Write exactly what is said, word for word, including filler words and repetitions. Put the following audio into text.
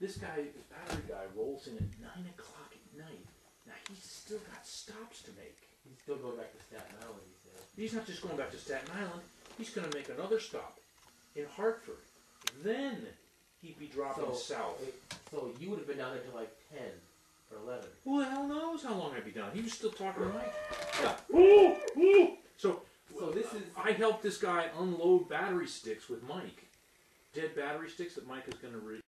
This guy, this battery guy, rolls in at nine o'clock at night. Now he's still got stops to make. He's still going back to Staten Island, he said. He's not just going back to Staten Island. He's going to make another stop in Hartford. Then he'd be dropping so, south. Wait, so you would have been down there till like ten or eleven. Who the hell knows how long I'd be down? He was still talking to Mike. Yeah. Ooh, ooh. So, so this is. I helped this guy unload battery sticks with Mike. Dead battery sticks that Mike is going to re